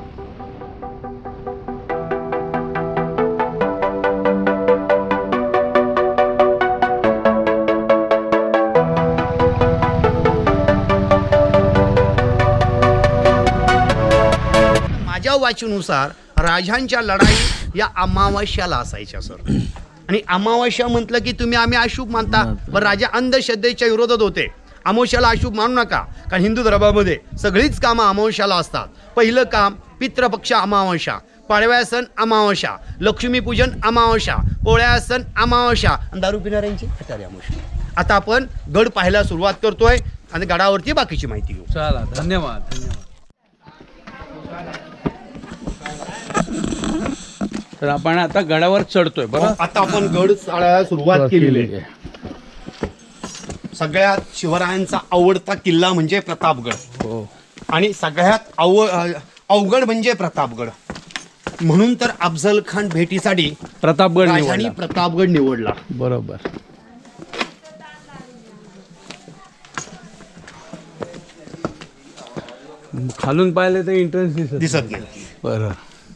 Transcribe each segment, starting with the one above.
माझ्या वाचनुसार राजांच्या लढाई या अमावास्याला असायच्या सर. आणि अमावास्या म्हटलं की तुम्ही आम्ही अशुभ मानता, पण राजा अंधश्रद्धेच्या विरोधात होते. अमावस्याला अशुभ मानू नका, कारण हिंदू धर्मामध्ये सगळीच कामं अमावस्याला असतात. पहिलं काम पितृपक्ष अमावस्या, पाडव्या सण अमावस्या, लक्ष्मीपूजन अमावस्या, पोळ्या सण अमावस्या आणि दारू पिणाऱ्यांची हटारी अमावस्या. आता आपण गड पाहायला सुरुवात करतोय आणि गडावरती बाकीची माहिती घेऊ. चला, धन्यवाद धन्यवाद. तर आपण आता गडावर चढतोय बरं. आता आपण गड चढायला सुरुवात केलेली आहे. सगळ्यात शिवरायांचा आवडता किल्ला म्हणजे प्रतापगड. हो. आणि सगळ्यात अवघड म्हणजे प्रतापगड. म्हणून तर अफजल खान भेटीसाठी प्रतापगड राजांनी प्रतापगड निवडला. बरोबर. खालून पाहिले तर एंट्रन्स दिसत नाही. बरं.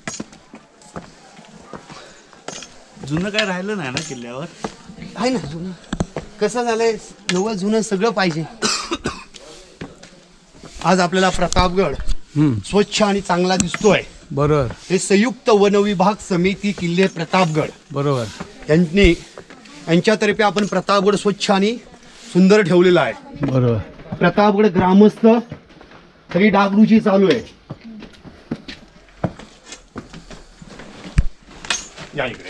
जुनं काय राहिलं नाही ना किल्ल्यावर. आहे ना जुनं. कसं झालंय, नवं जुनं सगळं पाहिजे. आज आपल्याला प्रतापगड स्वच्छ आणि चांगला दिसतोय. बरोबर. हे संयुक्त वन विभाग समिती किल्ले प्रतापगड बरोबर. यांच्यातर्फे आपण प्रतापगड स्वच्छ आणि सुंदर ठेवलेला आहे. बरोबर. प्रतापगड ग्रामस्थ सगळी डागडुजी चालू आहे. या इकडे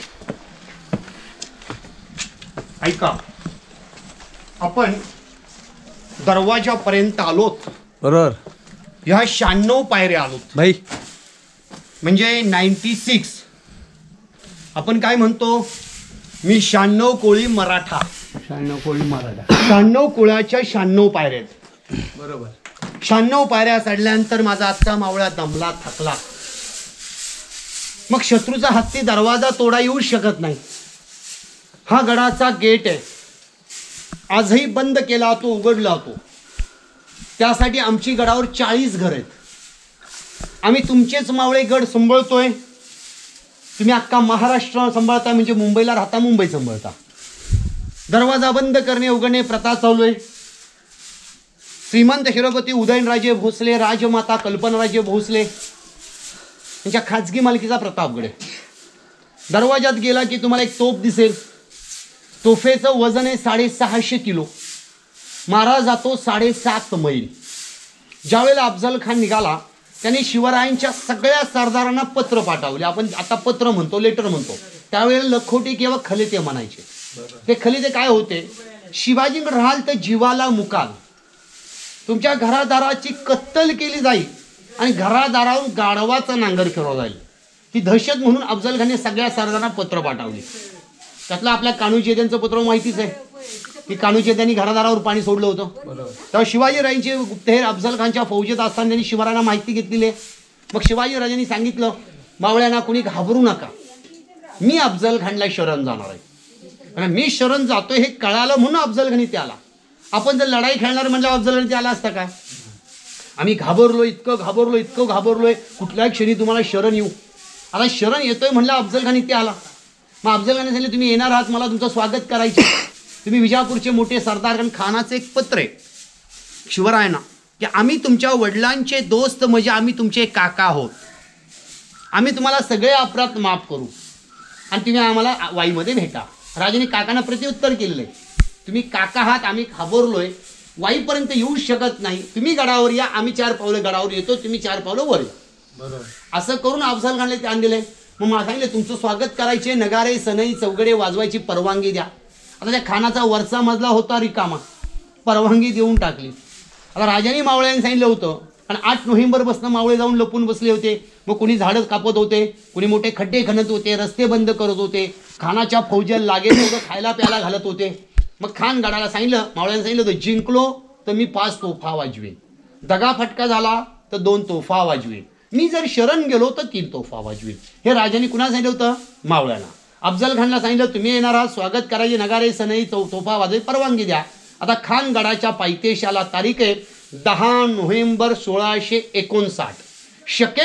ऐका, आपण दरवाजापर्यंत आलोत. बरोबर. ह्या 96 पायऱ्या आलोत. भाई म्हणजे 96. आपण काय म्हणतो, मी 96 कोळी मराठा. 96 कोळी मराठा. 96 कोळ्याच्या 96 पायऱ्या आहेत. बरोबर. 96 पायऱ्या चढल्यानंतर माझा आजचा मावळा दमला थकला. मग शत्रूचा हत्ती दरवाजा तोडा येऊ शकत नाही. हा गडाचा गेट आहे, आजही बंद केला तो उघडला तो. त्यासाठी आमची गडावर 40 घर आहेत. आम्ही तुमचेच मावळे गड सांभाळतोय. तुम्ही अख्खा महाराष्ट्र सांभाळता, म्हणजे मुंबईला राहता, मुंबई सांभाळता. दरवाजा बंद करणे उघडणे प्रथा चालू आहे. श्रीमंत शिरोपती उदयनराजे भोसले, राजमाता कल्पनाराजे भोसले यांच्या खाजगी मालकीचा प्रतापगड आहे. दरवाजात गेला की तुम्हाला एक तोफ दिसेल. तोफेचं वजन आहे 650 किलो. मारा जातो 7.5 मैल. ज्यावेळेला अफजल खान निघाला त्यांनी शिवरायांच्या सगळ्या सरदारांना पत्र पाठवले. आपण आता पत्र म्हणतो, लेटर म्हणतो. त्यावेळेला लखोटे किंवा खलिते म्हणायचे. ते खलिते काय होते, शिवाजीकडे राहाल तर जीवाला मुकाल, तुमच्या घरादाराची कत्तल केली जाईल आणि घरादारावरून गाढवाचा नांगर फिरवला जाईल, ही दहशत म्हणून अफजल खानने सगळ्या सरदारांना पत्र पाठवली. त्यातलं आपल्या कान्होजी पत्र माहितीच आहे की कान्होजी त्यांनी घरादारावर पाणी सोडलं होतं. तेव्हा शिवाजीराजांचे गुप्तहेर अफजल खानच्या फौजेत असताना त्यांनी शिवरायांना माहिती घेतलेली आहे. मग शिवाजीराजांनी सांगितलं, मावळ्यांना कुणी घाबरू नका, मी अफजल खानला शरण जाणार आहे. कारण मी शरण जातोय हे कळालं म्हणून अफजल खान इथे आला. आपण जर लढाई खेळणार म्हणजे अफजल खान इथे आला असता का? आम्ही घाबरलो, इतकं घाबरलोय, कुठल्याही क्षणी तुम्हाला शरण येऊ. आता शरण येतोय म्हणलं अफजल खान इथे आला. मग अफजल खान सांगितलं, तुम्ही येणार आहात, मला तुमचं स्वागत करायचं. तुम्ही विजापूरचे मोठे सरदार. कारण खानाचं एक पत्र आहे शिवरायांना की आम्ही तुमच्या वडिलांचे दोस्त, म्हणजे आम्ही तुमचे काका आहोत. आम्ही तुम्हाला सगळे अपराध माफ करू आणि तुम्ही आम्हाला वाईमध्ये भेटा. राजाने काकांना प्रत्युत्तर केलेलं आहे, तुम्ही काका आहात, आम्ही घाबरलोय, वाईपर्यंत येऊ शकत नाही, तुम्ही गडावर या, आम्ही 4 पावलं गडावर येतो, तुम्ही 4 पावलं वर या. बरोबर. असं करून अफजल खानला ते आणलेलं आहे. मग मला सांगितलं, तुमचं स्वागत करायचे, नगारे सनई चौगडे वाजवायची परवानगी द्या. आता त्या खानाचा वरचा मजला होता रिकामा, परवानगी देऊन टाकली. आता राजाने मावळ्यांनी सांगितलं होतं, आणि 8 नोव्हेंबरपासून मावळे जाऊन लपून बसले होते. मग कुणी झाडं कापत होते, कुणी मोठे खड्डे खणत होते, रस्ते बंद करत होते, खानाच्या फौजेला लागेल होतं खायला प्यायला घालत होते. मग खान गडाला सांगितलं, मावळ्यांनी सांगितलं होतं, जिंकलो तर मी 5 तोफा वाजवेन, दगा फटका झाला तर 2 तोफा वाजवेन, मी जर शरण गेलो तर 3 तोफा वाजवेन. हे राजाने कुणा सांगितलं होतं? मावळ्यांना. अफजल खानला सांगितलं, तुम्ही येणार आहात, स्वागत करायचे, नगारे सनई तोफा वाजवे, परवानगी द्या. आता खान गडाच्या पायथ्याशाला तारीख आहे 10 नोव्हेंबर 1659. शके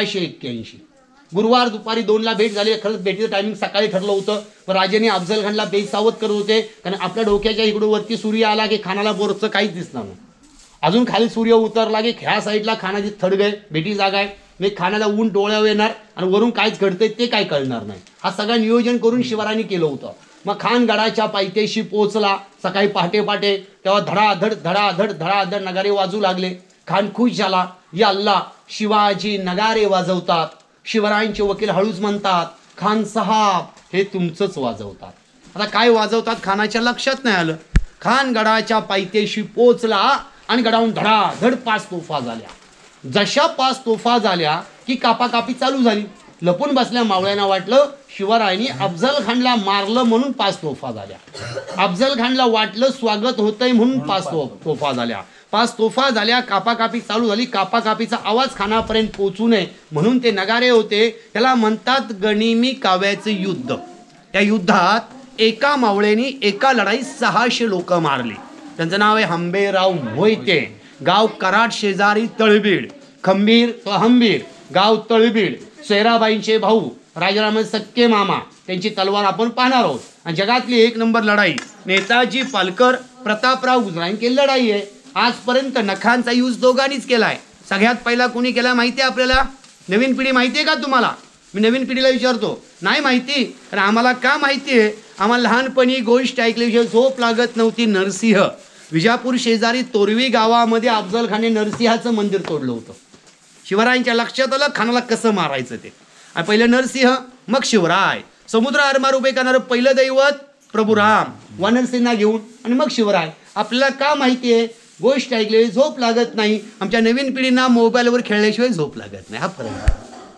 1581. गुरुवार दुपारी 2ला भेट झाली. खरंच भेटीचं टायमिंग सकाळी ठरलं होतं, पण राजाने अफजल खानला बेसावध करत होते, कारण आपल्या डोक्याच्या इकडं वरती सूर्य आला की खानाला बोरचं काहीच दिसणार नाही. अजून खाली सूर्य उतरला की ह्या साईडला खानाची थडग आहे, भेटी जागा आहे, म्हणजे खानाला ऊन डोळ्यावर येणार आणि वरून कायच घडतंय ते काय कळणार नाही. हा सगळा नियोजन करून शिवरायांनी केलं होतं. मग खान गडाच्या पायथ्याशी पोहोचला सकाळी पहाटे पहाटे, तेव्हा धडाधड धडाधड धडाधड नगारे वाजू लागले. खान खुश झाला, या अल्ला शिवाजी नगारे वाजवतात. शिवरायांचे वकील हळूच म्हणतात, खान साहेब हे तुमचंच वाजवतात. आता काय वाजवतात खानाच्या लक्षात नाही आलं. खान गडाच्या पायथ्याशी पोहोचला आणि गडावून धडाधड 5 तोफा झाल्या. जशा 5 तोफा झाल्या की कापाकापी चालू झाली. लपून बसल्या मावळ्यांना वाटलं शिवरायांनी अफजल खानला मारलं म्हणून 5 तोफा झाल्या. अफजल खानला वाटलं स्वागत होतंय म्हणून 5 तोफा झाल्या. 5 तोफा झाल्या, कापाकापी चालू झाली. कापाकापीचा आवाज खानापर्यंत पोहोचू नये म्हणून ते नगारे होते. त्याला म्हणतात गनिमी काव्याचे युद्ध. या युद्धात एका मावळ्याने एका लढाईत 600 लोक मारली. त्यांचं नाव आहे हंबेराव मोहिते. गाव कराड शेजारी तळबीड. खंबीर व हंबीर गाव तळबीड. सोयराबाईंचे भाऊ राजाराम सक्के मामा, त्यांची तलवार आपण पाहणार आहोत. आणि जगातली 1 नंबर लढाई नेताजी पालकर प्रतापराव गुजरांची लढाई आहे. आजपर्यंत नखांचा यूज दोघांनीच केलाय. सगळ्यात पहिला कोणी केला माहिती आहे आपल्याला? नवीन पिढी माहिती आहे का तुम्हाला? मी नवीन पिढीला विचारतो, नाही माहिती? कारण आम्हाला का माहिती आहे? आम्हाला लहानपणी गोष्ट ऐकल्याशिवाय झोप लागत नव्हती. नरसिंह, विजापूर शेजारी तोरवी गावामध्ये अफजल खानने नरसिंहाचं मंदिर तोडलं होतं. शिवरायांच्या लक्षात आलं खानाला कसं मारायचं ते. आणि पहिलं नरसिंह, मग शिवराय. समुद्र आरमार उभे करणारं पहिलं दैवत प्रभू राम, वानरसेना घेऊन, आणि मग शिवराय. आपल्याला का माहिती आहे? गोष्ट ऐकली झोप लागत नाही. आमच्या नवीन पिढींना मोबाईलवर खेळल्याशिवाय झोप लागत नाही. हा फरक आहे.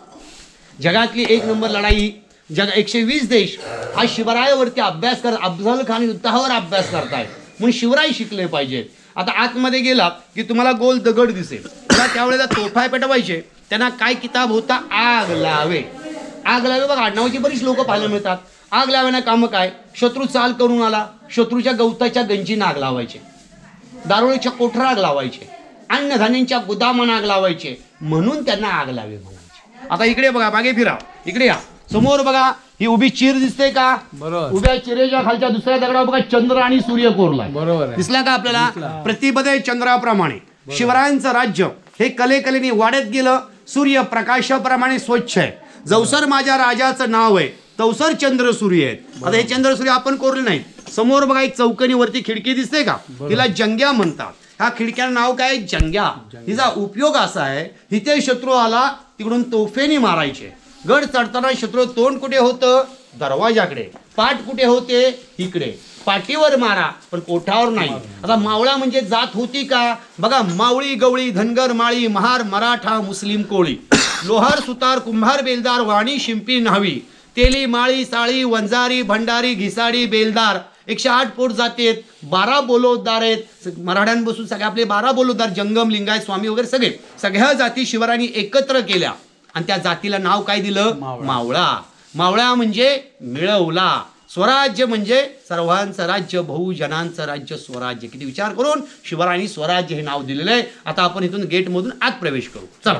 जगातली 1 नंबर लढाई, 120 देश हा शिवरायावरती अभ्यास करत, अफजल खान युद्धावर अभ्यास करतायत म्हणून शिवराय शिकले पाहिजेत. आता आतमध्ये गेला की तुम्हाला गोल दगड दिसेल. त्यावेळेला तोफा पेटवायचे. त्यांना काय किताब होता? आग लावे. आग लावे बघा, आडनावाची बरीच लोक पाहायला मिळतात. आग लावायला कामं काय? शत्रू चाल करून आला, शत्रूच्या गवताच्या गंजीनं आग लावायचे, दारुळीच्या कोठरा आग लावायचे, अन्नधान्यांच्या गुदामांना आग लावायचे, म्हणून त्यांना आग लावे म्हणायचे. आता इकडे बघा, मागे फिरा, इकडे या, समोर बघा, ही उभी चिर दिसते का? बरोबर. उभ्या चिरेच्या खालच्या दुसऱ्या दगडावर बघा चंद्र आणि सूर्य कोरलाय. बरोबर आहे. दिसला का आपल्याला? प्रतिपदे चंद्राप्रमाणे शिवरायांचं राज्य हे कलेकलेने वाढत गेलं. सूर्य प्रकाशाप्रमाणे स्वच्छ आहे. जवसर माझ्या राजाचं नाव आहे, तवसर चंद्र सूर्य आहेत. आता हे चंद्र सूर्य आपण कोरले नाहीत. समोर बघा एक चौकनीवरती खिडकी दिसते का? तिला जंग्या म्हणतात. ह्या खिडक्याला नाव काय? जंग्या. हिचा उपयोग असा आहे, इथे शत्रू आला तिकडून तोफेने मारायचे. गड चढताना शत्रू तोंड कुठे होतं? दरवाजाकडे. पाठ कुठे होते? इकडे. पाठीवर मारा पण कोठावर नाही. आता मावळा म्हणजे जात होती का? बघा, मावळी, गवळी, धनगर, माळी, महार, मराठा, मुस्लिम, कोळी, लोहार, सुतार, कुंभार, बेलदार, वाणी, शिंपी, न्हावी, तेली, माळी, साळी, वंजारी, भंडारी, घिसाडी, बेलदार, 108 पोट जाती आहेत, 12 बोलोद्दार आहेत. मराठ्यांपासून सगळे आपले 12 बोलोद्दार, जंगम, लिंगायत, स्वामी वगैरे सगळ्या जाती शिवरायांनी एकत्र केल्या आणि त्या जातीला नाव काय दिलं? मावळा. मावळा म्हणजे मिळवला. स्वराज्य म्हणजे सर्वांचं राज्य, बहुजनांचं राज्य, स्वराज्य. किती विचार करून शिवरायांनी स्वराज्य हे नाव दिलेलं आहे. आता आपण इथून गेटमधून आत प्रवेश करू. चला,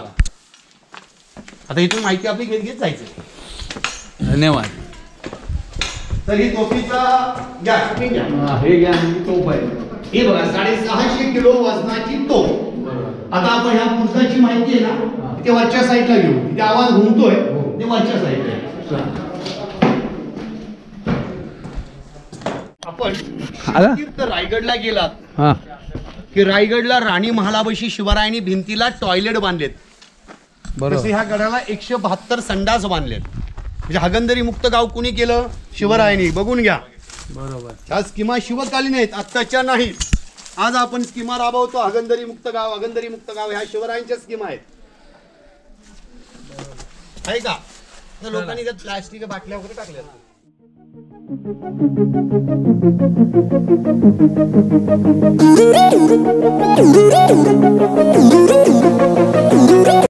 आता इथून माहिती आपली घेत घेत जायचं. धन्यवाद. तर ही तोफीचा घ्या, घ्या. हे घ्या, तोफ आहे. हे बघा, 650 किलो वजनाची तोफ. आता आपण ह्या पुस्तकाची माहिती आहे ना, ते वरच्या साईडला घेऊ. ते आवाज घुमतोय, ते वरच्या साईडला. आपण तीर्थ रायगडला गेलात की रायगडला राणी महालापाशी शिवरायांनी भिंतीला टॉयलेट बांधलेत. तसे ह्या गडाला 172 संडास बांधलेत. म्हणजे हागंदरी मुक्त गाव कुणी केलं? शिवरायांनी. बघून घ्या. बरोबर. ह्या स्कीमा शिवकालीन आहेत, आत्ताच्या नाहीत. आज आपण स्कीमा राबवतो. हागंदरी मुक्त गाव, हागंदरी मुक्त गाव, ह्या शिवरायांच्या स्कीमा आहेत. आहे का? तर लोकांनी त्यात प्लास्टिक बाटल्या वगैरे टाकल्या.